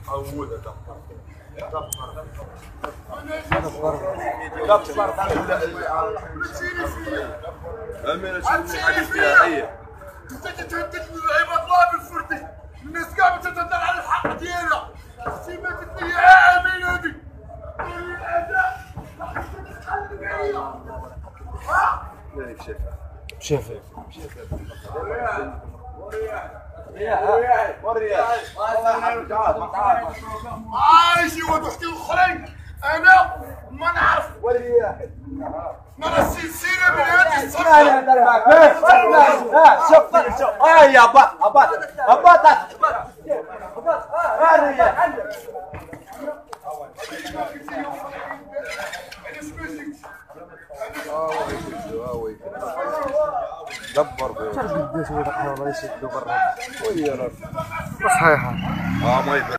امين شنو حديث فيها هي انت تهددني بعباد الله بالفردي الناس قامت تتدل على الحق ديالها سيمتك لي يا امين هذي بشافي عايشي وضحتي الاخرين انا ما نعرف انا السلسله من هذه الصفحه شوف يا ابا دبر قديش هو الله يشدوا برا صحيحه ما يبقى